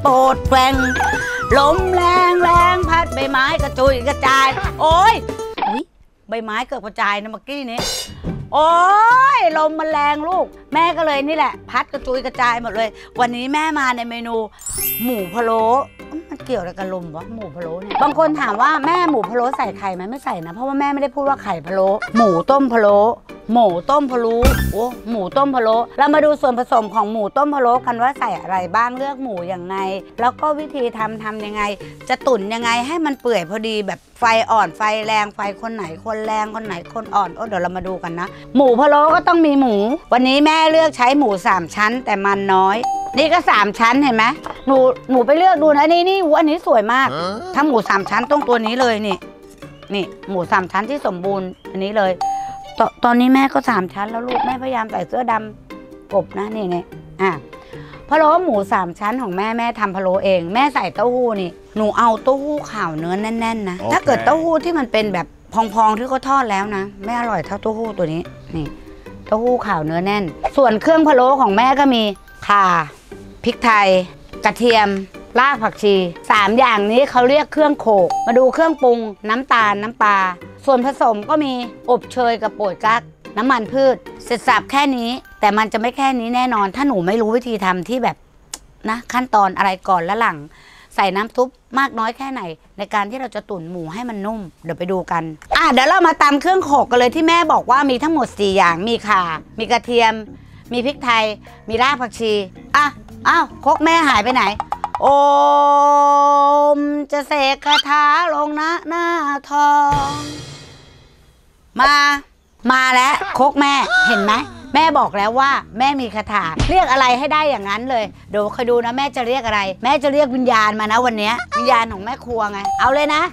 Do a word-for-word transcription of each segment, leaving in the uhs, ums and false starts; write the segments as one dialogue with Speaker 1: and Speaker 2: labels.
Speaker 1: โปรดแกว่งลมแรงแรงพัดใบไม้กระจุยกระจายโอ้ยใบไม้เกิดกระจายนะเมื่อกี้นี้โอ้ยลมมันแรงลูกแม่ก็เลยนี่แหละพัดกระจุยกระจายหมดเลยวันนี้แม่มาในเมนูหมูพะโล้มันเกี่ยวอะไรกับลมวะหมูพะโล้เนี่ยบางคนถามว่าแม่หมูพะโล้ใส่ไข่ไหมไม่ใส่นะเพราะว่าแม่ไม่ได้พูดว่าไข่พะโล้หมูต้มพะโล้หมูต้มพะโล้โอ้หมูต้มพะโล้เรามาดูส่วนผสมของหมูต้มพะโล้กันว่าใส่อะไรบ้างเลือกหมูอย่างไงแล้วก็วิธีทำทำยังไงจะตุ๋นยังไงให้มันเปื่อยพอดีแบบไฟอ่อนไฟแรงไฟคนไหนคนแรงคนไหนคนอ่อนโอ้เดี๋ยวเรามาดูกันนะหมูพะโล้ก็ต้องมีหมูวันนี้แม่เลือกใช้หมูสามชั้นแต่มันน้อยนี่ก็สามชั้นเห็นไหมหนูหนูไปเลือกดูนะนี่นี่อันนี้สวยมากถ้าหมูสามชั้นต้องตัวนี้เลยนี่นี่หมูสามชั้นที่สมบูรณ์อันนี้เลยตตอนนี้แม่ก็สามชั้นแล้วลูกแม่พยายามใส่เสื้อดำกบนะนี่เนี่ยอ่ะพะโล้หมูสามชั้นของแม่แม่ทำพะโล้เองแม่ใส่เต้าหู้นี่หนูเอาเต้าหู้ขาวเนื้อแน่นๆนะ okay. ถ้าเกิดเต้าหู้ที่มันเป็นแบบพองๆที่เขาทอดแล้วนะไม่อร่อยเท่าเต้าหู้ตัวนี้นี่เต้าหู้ขาวเนื้อแน่นส่วนเครื่องพะโล้ของแม่ก็มีข่าพริกไทยกระเทียมรากผักชีสามอย่างนี้เขาเรียกเครื่องโขกมาดูเครื่องปรุงน้ำตาลน้ำปลาส่วนผสมก็มีอบเชยกับโป่ยกั๊กน้ำมันพืชเสร็จสับแค่นี้แต่มันจะไม่แค่นี้แน่นอนถ้าหนูไม่รู้วิธีทำที่แบบนะขั้นตอนอะไรก่อนและหลังใส่น้ำซุปมากน้อยแค่ไหนในการที่เราจะตุ๋นหมูให้มันนุ่มเดี๋ยวไปดูกันอ่ะเดี๋ยวเรามาตำเครื่องโขกกันเลยที่แม่บอกว่ามีทั้งหมดสี่อย่างมีข่ามีกระเทียมมีพริกไทยมีรากผักชีอ่ะอ้าวครกแม่หายไปไหนโอมจะเสกคาถาลงนะหน้าทองมามาแล้วครกแม่เห็นไหมแม่บอกแล้วว่าแม่มีคาถาเรียกอะไรให้ได้อย่างนั้นเลยเดี๋ยวคอยดูนะแม่จะเรียกอะไรแม่จะเรียกวิญญาณมานะวันนี้วิญญาณของแม่ครัวไงเอาเลยนะ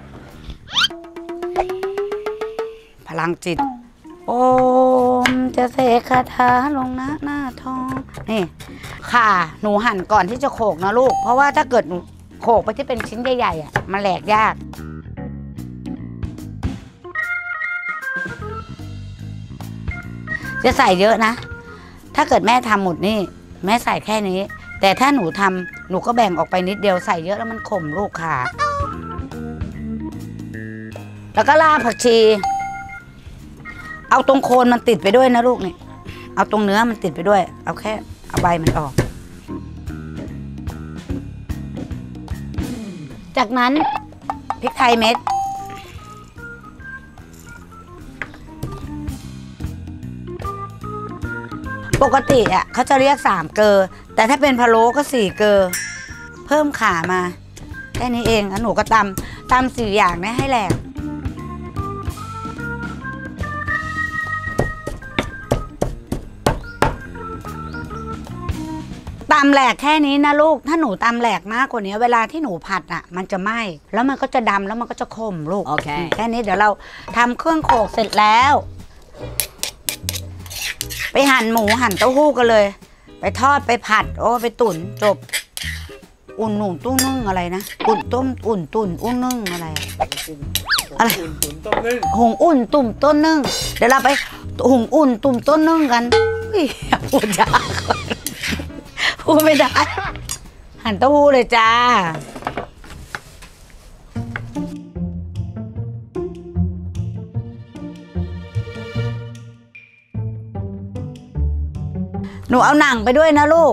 Speaker 1: พลังจิตโอมจะเสกคาถาลงนะหน้าทองนี่ค่ะหนูหั่นก่อนที่จะโขกนะลูกเพราะว่าถ้าเกิดหนูโขกไปที่เป็นชิ้นใหญ่ๆอ่ะมันแหลกยากจะใส่เยอะนะถ้าเกิดแม่ทำหมดนี่แม่ใส่แค่นี้แต่ถ้าหนูทำหนูก็แบ่งออกไปนิดเดียวใส่เยอะแล้วมันขมลูกค่ะแล้วก็รากผักชีเอาตรงโคนมันติดไปด้วยนะลูกนี่เอาตรงเนื้อมันติดไปด้วยเอาแค่เอาใบมันออกจากนั้นพริกไทยเม็ดปกติอ่ะเขาจะเรียกสามเกลอแต่ถ้าเป็นพะโล้ก็สี่เกลอเพิ่มข่ามาแค่นี้เองแล้วหนูก็ตำตำสี่อย่างนี้ให้แหลกตำแหลกแค่นี้นะลูกถ้าหนูตำแหลกมากกว่านี้เวลาที่หนูผัดอ่ะมันจะไหม้แล้วมันก็จะดำแล้วมันก็จะขมลูกโอเคแค่นี้เดี๋ยวเราทำเครื่องโขลกเสร็จแล้วไปหั่นหมูหั่นเต้าหู้กันเลยไปทอดไปผัดโอ้ไปตุ๋นจบอุ่นหนุ่มตุ้งนึ่งอะไรนะอุ่นต้มอุ่นตุ่นอุ่นนึ่งอะไรอะไรหุงอุ่นตุ่มต้นนึ่งเดี๋ยวเราไปหุงอุ่นตุ่มต้นนึ่งกันพูดยากพูดไม่ได้หั่นเต้าหู้เลยจ้าหนูเอาหนังไปด้วยนะลูก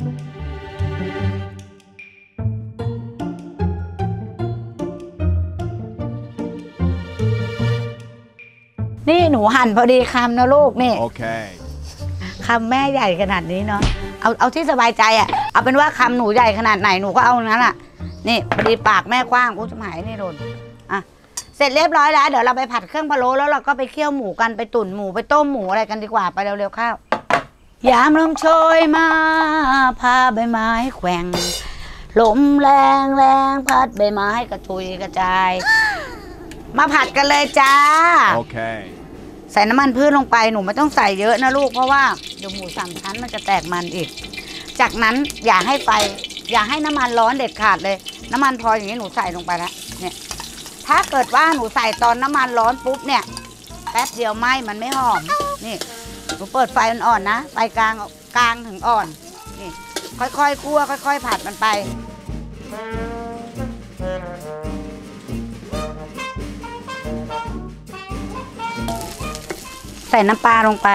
Speaker 1: นี่หนูหั่นพอดีคำนะลูกนี่โอเคคำแม่ใหญ่ขนาดนี้เนาะเอาเอาที่สบายใจอ่ะเอาเป็นว่าคำหนูใหญ่ขนาดไหนหนูก็เอานั้นอ่ะนี่พอดีปากแม่กว้างอู้จะหายนี่โดนอ่ะเสร็จเรียบร้อยแล้วเดี๋ยวเราไปผัดเครื่องพะโล้แล้วเราก็ไปเคี่ยวหมูกันไปตุ๋นหมูไปต้มหมูอะไรกันดีกว่าไปเร็วๆข้าวยามลมโชยมาพาใบไม้แกว่งลมแรงแรงพัดใบไม้กระจุยกระจายมาผัดกันเลยจ้าโอเคใส่น้ำมันพืชลงไปหนูไม่ต้องใส่เยอะนะลูกเพราะว่าเดี๋ยวหมูสามชั้นมันจะแตกมันอีกจากนั้นอย่าให้ไฟอย่าให้น้ำมันร้อนเด็ดขาดเลยน้ำมันพออย่างนี้หนูใส่ลงไปแล้วเนี่ยถ้าเกิดว่าหนูใส่ตอนน้ำมันร้อนปุ๊บเนี่ยแป๊บเดียวไหม้มันไม่หอมนี่หนูเปิดไฟอ่อนๆนะไฟกลางกลางถึงอ่อนนี่ค่อยๆคั่วค่อยๆผัดมันไปใส่น้ำปลาลงไป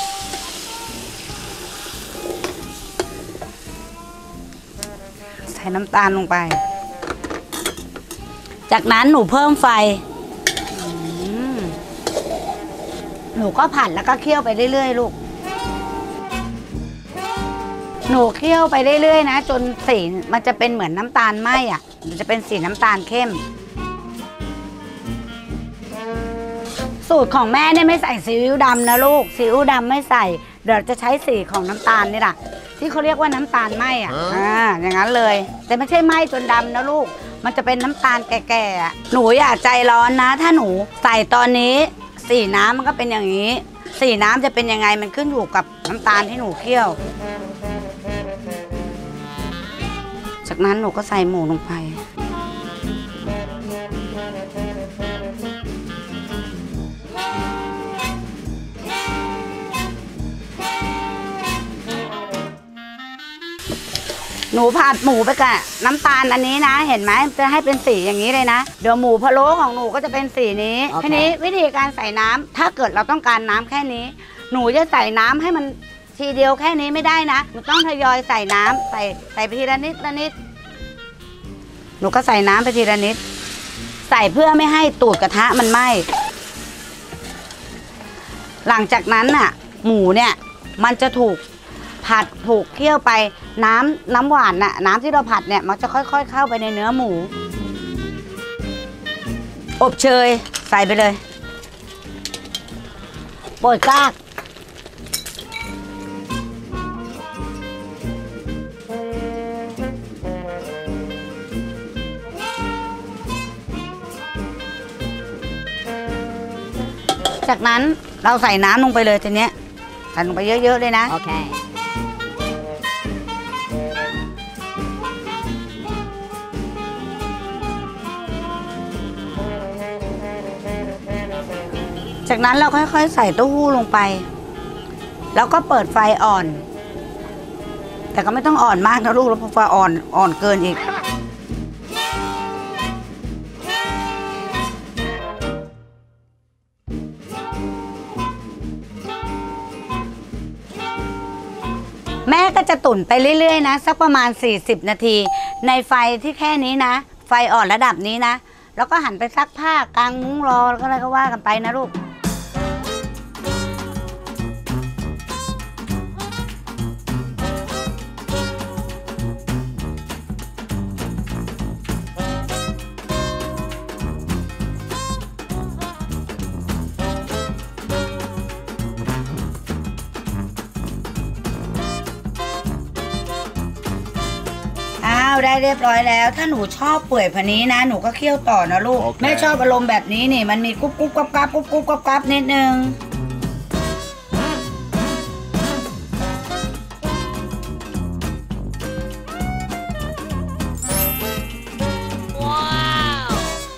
Speaker 1: ใส่น้ำตาลลงไปจากนั้นหนูเพิ่มไฟหนูก็ผัดแล้วก็เคี่ยวไปเรื่อยๆลูกหนูเคี่ยวไปเรื่อยๆนะจนสีมันจะเป็นเหมือนน้ำตาลไหมอ่ะมันจะเป็นสีน้ำตาลเข้มสูตรของแม่เนี่ยไม่ใส่ซีอิ๊วดำนะลูกซีอิ๊วดำไม่ใส่เดี๋ยวจะใช้สีของน้ำตาลนี่แหละที่เขาเรียกว่าน้ำตาลไหมอ่ะอ่าอย่างนั้นเลยแต่ไม่ใช่ไหมจนดำนะลูกมันจะเป็นน้ำตาลแก่ๆหนูอย่าใจร้อนนะถ้าหนูใส่ตอนนี้สีน้ำมันก็เป็นอย่างนี้สีน้ำจะเป็นยังไงมันขึ้นอยู่กับน้ำตาลที่หนูเคี่ยวจากนั้นหนูก็ใส่หมูลงไปหนูผัดหมูไปกับน้ำตาลอันนี้นะเห็นไหมจะให้เป็นสีอย่างนี้เลยนะเดี๋ยวหมูพะโล้ของหนูก็จะเป็นสีนี้ทีนี้วิธีการใส่น้ำถ้าเกิดเราต้องการน้ำแค่นี้หนูจะใส่น้ำให้มันทีเดียวแค่นี้ไม่ได้นะหนูต้องทยอยใส่น้ำใส่ใส่ไปทีละนิดละนิดหนูก็ใส่น้ำไปทีละนิดใส่เพื่อไม่ให้ตูดกระทะมันไหม้หลังจากนั้นน่ะหมูเนี่ยมันจะถูกผัดถูกเคี่ยวไปน้ำน้ำหวานน่ะน้ำที่เราผัดเนี่ยมันจะค่อยๆเข้าไปในเนื้อหมูอบเชยใส่ไปเลยโปรยกากจากนั้นเราใส่น้ำลงไปเลยทีเนี้ยใส่ลงไปเยอะๆเลยนะโอเคจากนั้นเราค่อยๆใส่เต้าหู้ลงไปแล้วก็เปิดไฟอ่อนแต่ก็ไม่ต้องอ่อนมากนะลูกแล้วพอไฟอ่อนอ่อนเกินอีกแม่ก็จะตุ๋นไปเรื่อยๆนะสักประมาณสี่สิบนาทีในไฟที่แค่นี้นะไฟอ่อนระดับนี้นะแล้วก็หันไปซักผ้ากางมุ้งรอแล้วก็อะไรก็ว่ากันไปนะลูกได้เรียบร้อยแล้วถ้าหนูชอบเปื่อยพอนี้นะหนูก็เคี่ยวต่อนะลูก okay. ไม่ชอบอารมณ์แบบนี้นี่มันมีกุ๊บกุ๊บกับกับกุ๊บกุ๊บกับกับนิดนึงว้าว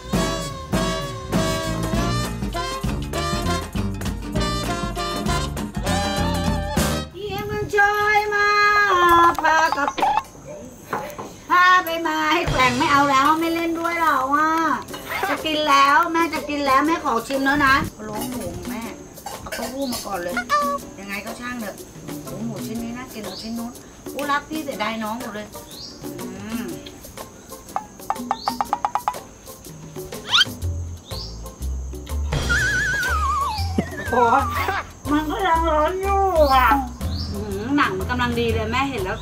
Speaker 1: เยี่ยมมันจอยมาพากับพาไปมาให้แกว่งไม่เอาแล้วไม่เล่นด้วยหรอว่าจะกินแล้วแม่จะกินแล้วแม่ขอชิมแล้วนะโล้หมูแม่เอาเต้าหู้มาก่อนเลยยังไงก็ช่างเถอะโล้หมูชิ้นนี้น่ากินกว่าชิ้นนู้นอู้รักพี่เสียดายน้องหมดเลยโอ้มันก็ยังร้อนอยู่อ่ะหนังมันกำลังดีเลยแม่เห็นแล้ว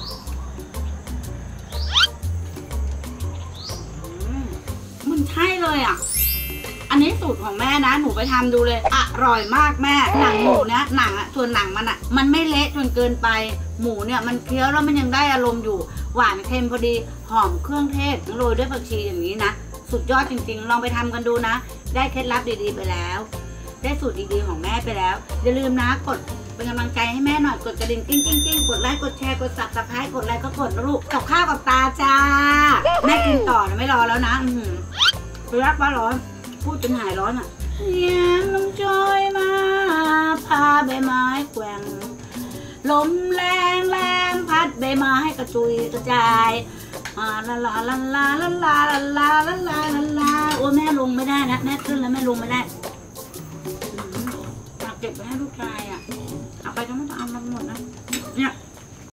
Speaker 1: ใช่เลยอ่ะอันนี้สูตรของแม่นะหนูไปทำดูเลยอร่อยมากแม่หนังหมูนะหนังอ่ะส่วนหนังมันอ่ะมันไม่เละจนเกินไปหมูเนี่ยมันเคี้ยวแล้วมันยังได้อารมณ์อยู่หวานเค็มพอดีหอมเครื่องเทศโรยด้วยผักชีอย่างนี้นะสุดยอดจริงๆลองไปทำกันดูนะได้เคล็ดลับดีๆไปแล้วได้สูตรดีๆของแม่ไปแล้วอย่าลืมนะกดเป็นกำลังใจให้แม่หน่อยกดกระดิ่งกิ้งกิ้งกิ้งกดไลค์กดแชร์กดซับสไครต์กดไลค์ก็กดนะลูกกับข้าวกับตาจ้าแม่กินต่อนะไม่รอแล้วนะอือรักป้าร้อนพูดจนหายร้อนอ่ะเยี่ยมลงจอยมาพาใบไม้แกว่งลมแรงแรงพัดใบไม้กระจุยกระจายอ่าลาลาลาลาลาลาลาลาลาลาลาลาโอ้แม่ลงไม่ได้นะแม่ขึ้นแล้วแม่ลงไม่ได้อยากเก็บไว้ให้ลูกชายอ่ะเอาไปจะไม่ต้องเอามาหมดนะเนี่ย